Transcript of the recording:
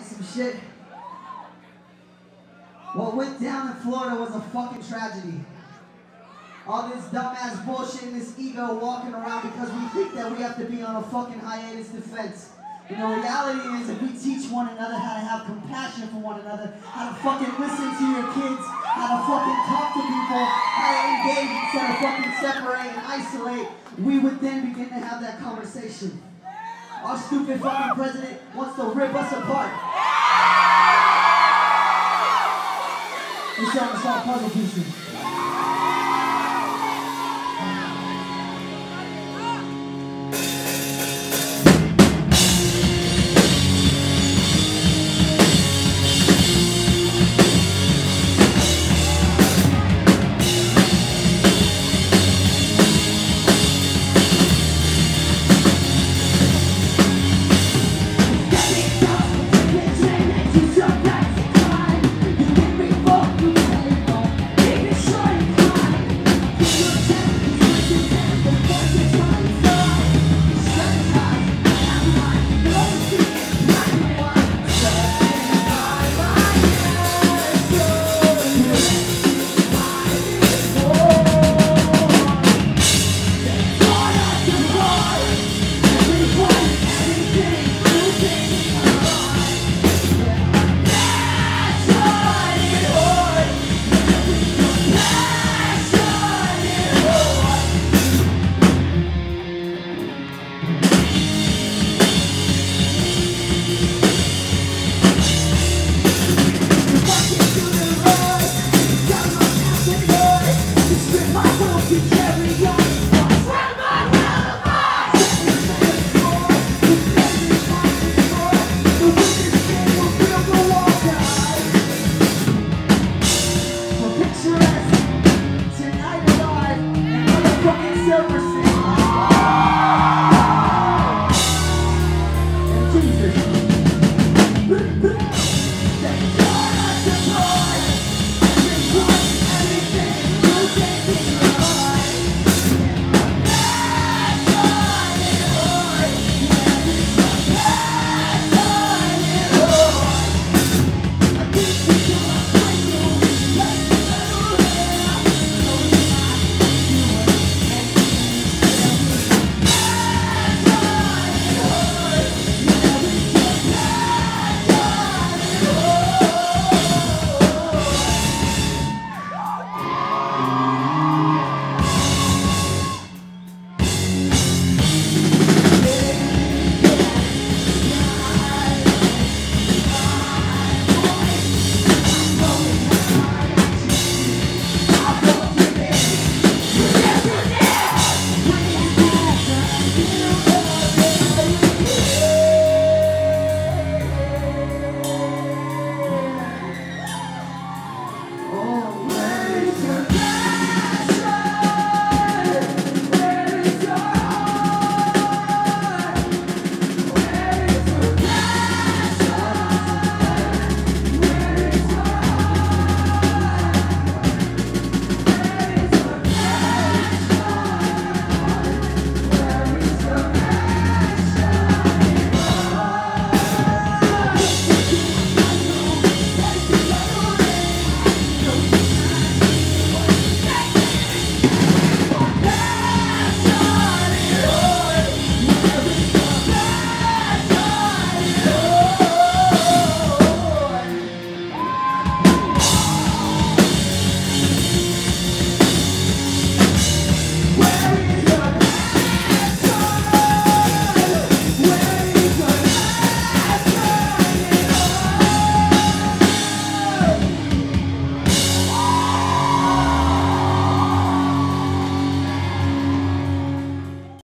you some shit. What went down in Florida was a fucking tragedy. All this dumbass bullshit and this ego walking around because we think that we have to be on a fucking hiatus defense. You know, reality is if we teach one another how to have compassion for one another, how to fucking listen to your kids, how to fucking talk to people, how to engage instead of fucking separate and isolate, we would then begin to have that conversation. Our stupid fucking president wants to rip us apart. He's showing us all puzzle pieces.